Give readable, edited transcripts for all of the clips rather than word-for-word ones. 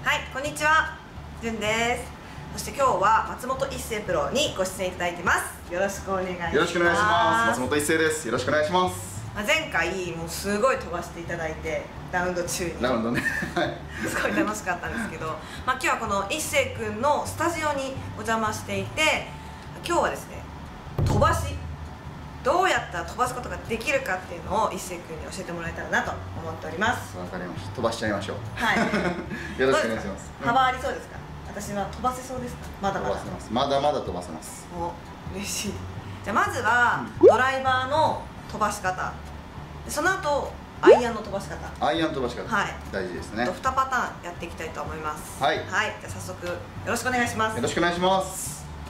はい、こんにちは、じゅんです。そして今日は松本一世プロにご出演いただいてます。よろしくお願いします。 よろしくお願いします。松本一世です。よろしくお願いします。 前回もうすごい飛ばしていただいて、ラウンド中にラウンドねすごい楽しかったんですけど、今日はこの一世くんのスタジオにお邪魔していて、今日はですね、飛ばしどうやったら飛ばすことができるかっていうのを一世くんに教えてもらえたらなと思っております。 わかりました。飛ばしちゃいましょう。 はいよろしくお願いします。 幅ありそうですか？私は飛ばせそうですか？まだまだ飛ばせます。まだまだ飛ばせます。 お、嬉しい。じゃあまずはドライバーの飛ばし方、その後アイアンの飛ばし方。 アイアン飛ばし方、 はい、 大事ですね。 2パターンやっていきたいと思います。 はい、 はい、じゃあ早速よろしくお願いします。 よろしくお願いします。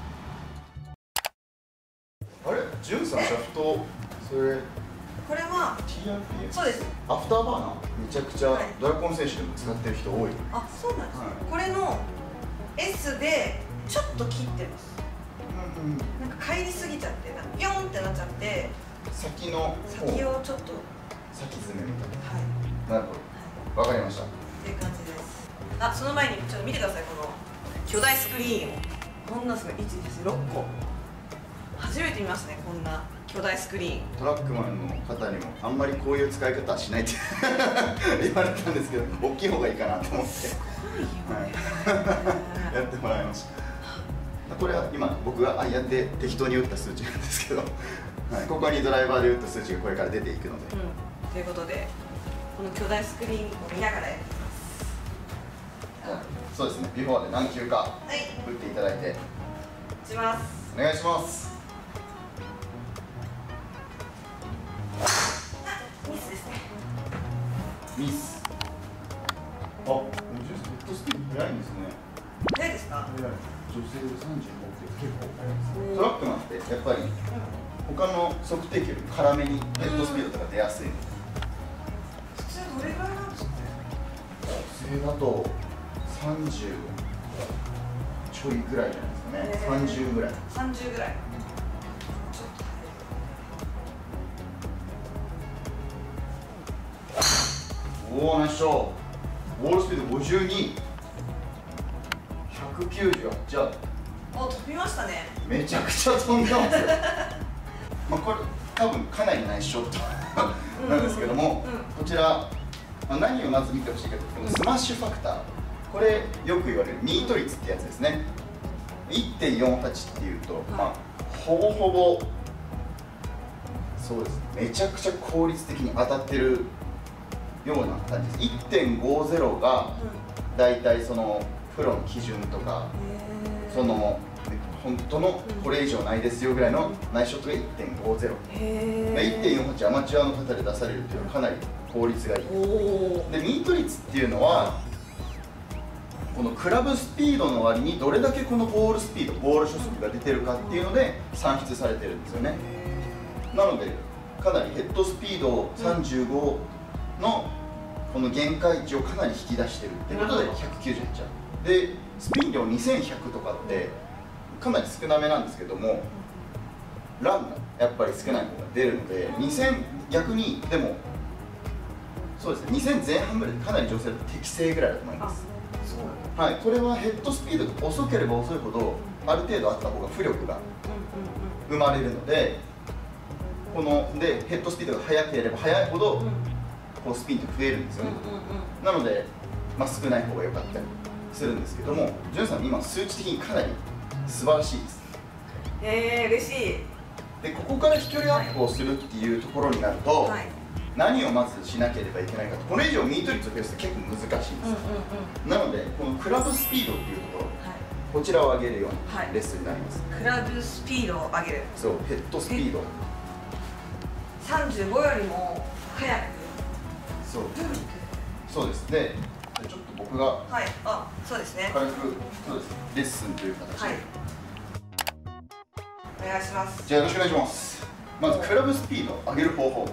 あれ、ジュンさんシャフト、それこれは TRPS、 そうです。 アフターバーナー、めちゃくちゃドラコン選手でも使ってる人多い。 あ、そうなんです、 はい、 これの S でちょっと切ってます。なんか帰りすぎちゃって、ピョンってなっちゃって、 先の先をちょっと先詰めみたいな。 な。なるほど、わかりました。 っていう感じです。あ、その前にちょっと見てください、この巨大スクリーンを。こんなすごい、1、2、6個。初めて見ますね、こんな巨大スクリーン。トラックマンの方にもあんまりこういう使い方はしないって言われたんですけど、大きい方がいいかなと思って、やってもらいました。これは今僕がやって適当に打った数値なんですけど、はい、ここにドライバーで打った数値がこれから出ていくので、 ということでこの巨大スクリーンを見ながらやっていきます。 そうですね、ビフォーで何球か打っていただいて、 打ちます。 お願いします。 ミスですね。 ミス。あ、ヘッドスピード速いんですね。 速いですか？ 速い。女性で35って結構速いです。トラックマンってやっぱり他の測定器より辛めにヘッドスピードとか出やすいので。 普通どれぐらいなんですかね？ 女性だと30ちょいぐらいじゃないですかね。30ぐらい。 30ぐらい。 おお、ナイスショー。ボールスピード52、198。じゃあお、飛びましたね。 めちゃくちゃ飛んでますよまあこれ多分かなりナイスショットなんですけども、こちら、何をまず見てほしいかというと、スマッシュファクター、これよく言われるミート率ってやつですね。 1.48 っていうと、まあほぼほぼそうです、めちゃくちゃ効率的に当たってるような感じです。 1.50 がだいたいそのプロの基準とか、その本当のこれ以上ないですよぐらいのナイスショットが 1.50、1.48 アマチュアの方で出されるっていうのはかなり効率がいい。でミート率っていうのはこのクラブスピードの割にどれだけこのボールスピード、ボール初速が出てるかっていうので算出されてるんですよね。なのでかなりヘッドスピード35のこの限界値をかなり引き出してるってことで198で、スピン量2100とかってかなり少なめなんですけども、ランがやっぱり少ない方が出るので、2000逆にでもそうですね、2000前半ぐらいでかなり女性だと適正ぐらいだと思います。はい、これはヘッドスピードが遅ければ遅いほどある程度あった方が浮力が生まれるので、このでヘッドスピードが速ければ速いほどこうスピンって増えるんですよね。なので、まあ、少ない方が良かったりするんですけども、ジュンさん今数値的にかなり素晴らしいです。 嬉しい。でここから飛距離アップをするっていうところになると、何をまずしなければいけないかと、これ以上ミート率を増やすと結構難しいんです。なのでこのクラブスピードっていうところ、こちらを上げるようなレッスンになります。 クラブスピードを上げる。 そう、ヘッドスピード 35よりも速く。 そうです。でちょっと僕がそうですね、 軽くそうですレッスンという形で、 お願いします。 じゃあよろしくお願いします。まずクラブスピードを上げる方法、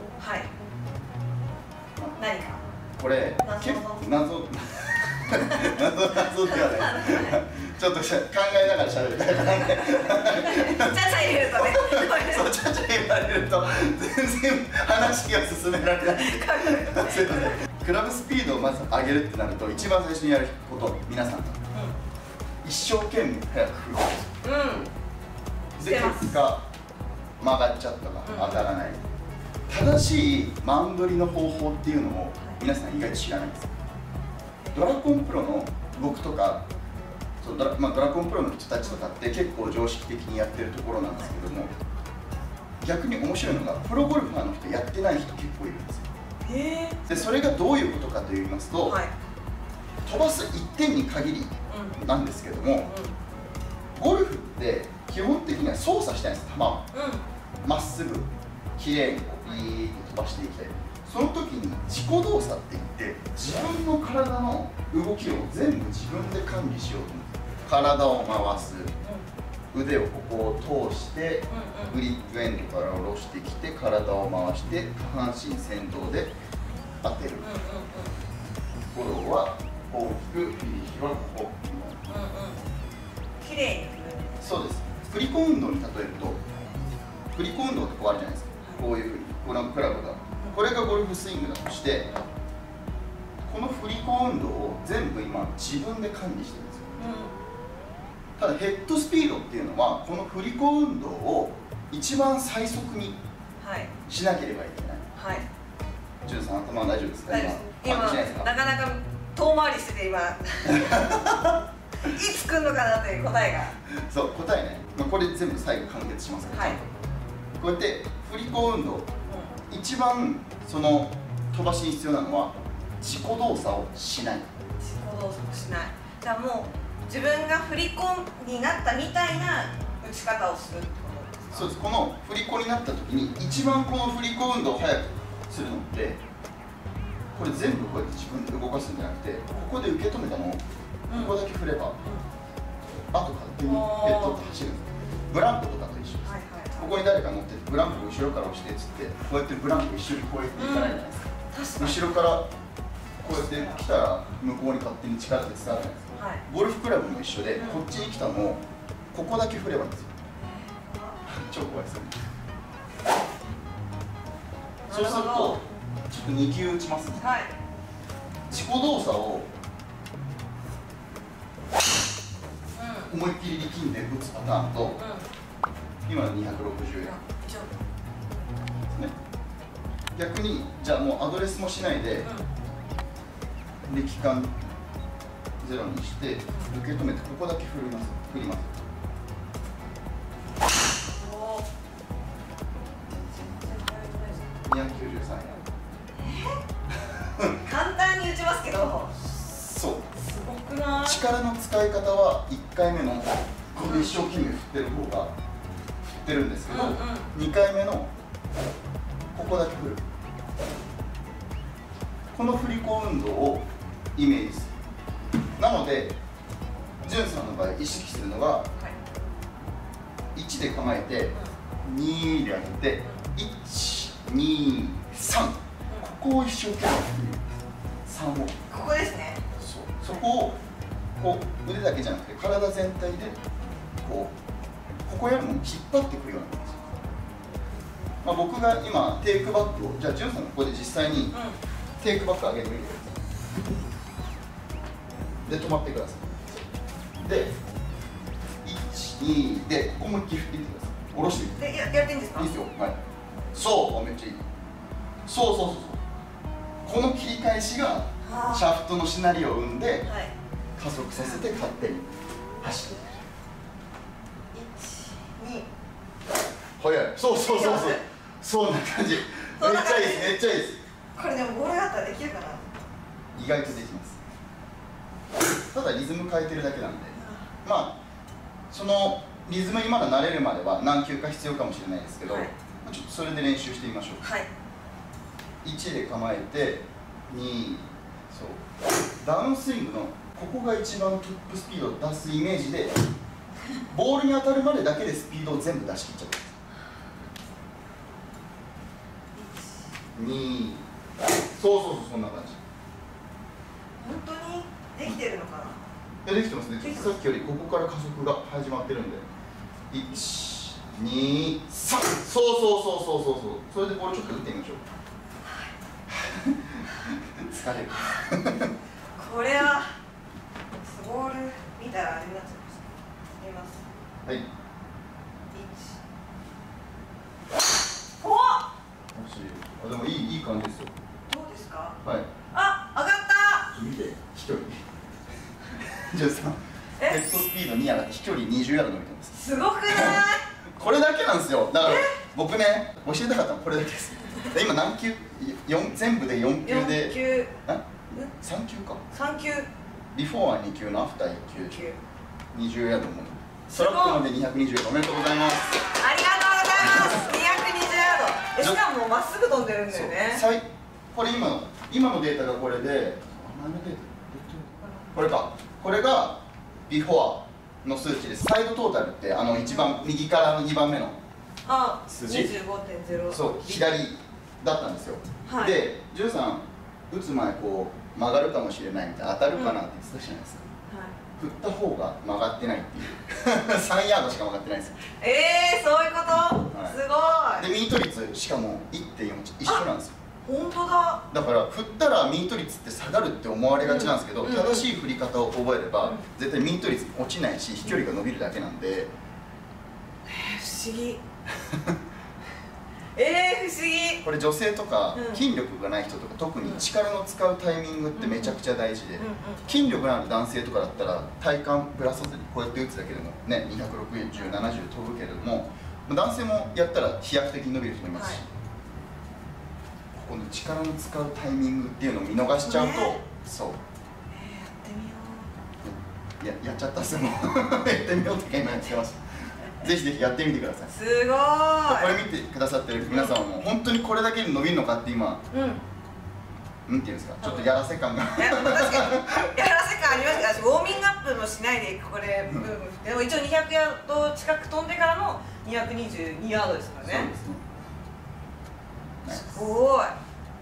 何かこれ結構謎ではないちょっと考えながら喋るからねちゃちゃ入れるとねそうちゃちゃ言われると全然話が進められないすいません。 クラブスピードをまず上げるってなると一番最初にやること、皆さんが一生懸命早く振るんですよ。で結果曲がっちゃったか当たらない、正しいマウンドリの方法っていうのを皆さん意外と知らないんですよ。ドラコンプロの僕とかドラコンプロの人たちとかって結構常識的にやってるところなんですけども、逆に面白いのがプロゴルファーの人やってない人結構いるんですよ。でそれがどういうことかと言いますと、飛ばす1点に限りなんですけども、ゴルフって基本的には操作したいんです、球をまっすぐきれいにビーッと飛ばしていきたい。その時に自己動作って言って自分の体の動きを全部自分で管理しようと思って、体を回す、腕をここを通してグリップエンドから下ろしてきて体を回して下半身先頭で当てる。フォローは大きく、フィニッシュはここ。 きれいに振る。 そうです。振り子運動に例えると、振り子運動ってこうあるじゃないですか。こういうふうにこのクラブが、これがゴルフスイングだとして、この振り子運動を全部今自分で管理してるんですよ。ただヘッドスピードっていうのはこの振り子運動を一番最速にしなければいけない。ジュンさん、頭は大丈夫ですか？ 今なかなか遠回りしてて、今いつ来るのかなという答えが。 そう、答えね、これ全部最後完結しますから、こうやって振り子運動、一番その飛ばしに必要なのは自己動作をしない。 自己動作をしない。じゃあもう自分が振り子になったみたいな打ち方をするってことですか？ そうです。この振り子になった時に一番この振り子運動を早くするのって、これ全部こうやって自分で動かすんじゃなくて、ここで受け止めたのをここだけ振れば、あと勝手にヘッドって走るんです。ブランコとかと一緒です。ここに誰か乗っててブランコ後ろから押してっつって、こうやってブランコ一緒にこうやっていかないじゃないですか。後ろからこうやって来たら向こうに勝手に力って伝わるじゃないですか。ゴルフクラブも一緒で、こっちに来たのをここだけ振ればいいんですよ。超怖いですよね。そうするとちょっと2球打ちますね。自己動作を思いっきり力んで打つパターンと、今の260円、逆にじゃあもうアドレスもしないで力感ゼロにして受け止めて、ここだけ振ります。293円。 簡単に打ちますけど、 そう、 すごくない？ 力の使い方は1回目のここで一生懸命振ってる方が振ってるんですけど、2回目のここだけ振る、この振り子運動をイメージする。なのでジュンさんの場合意識するのが、1で構えて2で当てて1、2、3、ここを一生懸命振る。3をここですね。 そこをこう腕だけじゃなくて体全体でここやるのに引っ張ってくるような感じ。僕が今テイクバックを、じゃあジュンさんがここで実際にテイクバック上げてみてください。で止まってください。で1、2でここも一気に振っていってください。下ろしてみて。 やっていいんですか？ いいですよ。そう、めっちゃいい。そう。この切り返しがシャフトのしなりを生んで、加速させて勝手に走っていく。1、2。早い。そう。そんな感じ。めっちゃいいです。 これでもボールがあったらできるかな？ 意外とできます。ただリズム変えてるだけなんで、そのリズムにまだ慣れるまでは何球か必要かもしれないですけど、ちょっとそれで練習してみましょう。1で構えて2、ダウンスイングのここが一番トップスピードを出すイメージで、ボールに当たるまでだけでスピードを全部出し切っちゃう。2、そうそんな感じ。 本当にできてるのかな？ できてますね。さっきよりここから加速が始まってるんで、1、2、3、そう。それでボールちょっと打ってみましょう。 疲れるこれはボール見たらあれになっちゃいました。見ます。 はい。 1。おっ。 あ、でもいい感じですよ。 どうですか。 はい。 あ、上がった。 見て、飛距離。13。ヘッドスピード2上がって飛距離20ヤード伸びてます。 すごくない？ これだけなんですよ。だから僕ね、教えたかったのこれだけです。今何球全部で4球で。4球。3球か。3球。ビフォーは2球のアフター1球。20ヤードも。トラックまで220ヤードおめでとうございます。 ありがとうございます。220ヤード。しかもまっすぐ飛んでるんだよね。 これ今のデータがこれで、これか。これがビフォーの数値です。サイドトータルって一番右からの2番目の数字。 25.0。 そう左だったんですよ。で、ジュンさん打つ前こう曲がるかもしれないみたいな当たるかなって言ってたじゃないですか。振った方が曲がってないっていう3ヤードしか曲がってないんですよ。 そういうこと、すごい。 でミート率しかも 1.4 一緒なんですよ。 本当だ。 だから振ったらミート率って下がるって思われがちなんですけど、正しい振り方を覚えれば絶対ミート率落ちないし飛距離が伸びるだけなんで。 不思議不思議。これ女性とか筋力がない人とか特に力の使うタイミングってめちゃくちゃ大事で、筋力のある男性とかだったら体幹ぶらさずにこうやって打つだけでもね260、70飛ぶけれども、男性もやったら飛躍的に伸びる人もいますし、この力の使うタイミングっていうのを見逃しちゃうと、そうやってみようやっちゃったっすよ。やってみようって今やってました。ぜひぜひやってみてください。 すごい。 これ見てくださってる皆さんも本当にこれだけで伸びるのかって今、なんていうんですか、ちょっとやらせ感が。 確かにやらせ感ありますけど、ウォーミングアップもしないでこれ、でも一応200ヤード近く飛んでからの222ヤードですからね。すごい。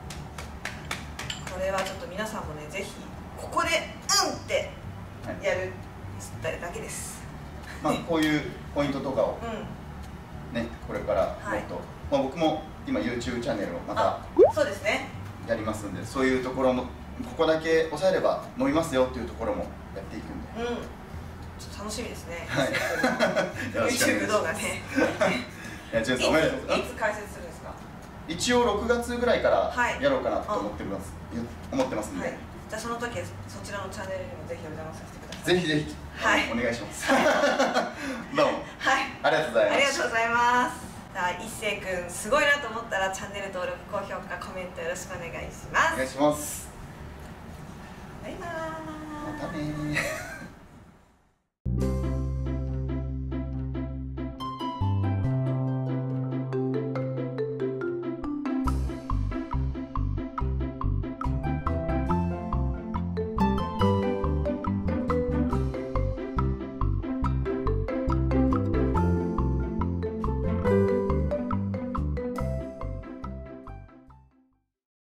これはちょっと皆さんもね、ぜひここでってやるだけです。 こういうポイントとかをね、これからもっと、僕も今 YouTube チャンネルをまたそうですねやりますんで、そういうところもここだけ押さえれば伸びますよっていうところもやっていくんで、 ちょっと楽しみですね。 はい。 YouTube 動画ね。 いや、ジュンさんおめでとうございます。 いつ解説するんですか？ 一応6月ぐらいからやろうかなと思ってますんで、 じゃあその時そちらのチャンネルにもぜひお邪魔させてください。 ぜひぜひお願いします。どうもありがとうございます。 ありがとうございます。一星君すごいなと思ったらチャンネル登録、高評価、コメントよろしくお願いします。 お願いします。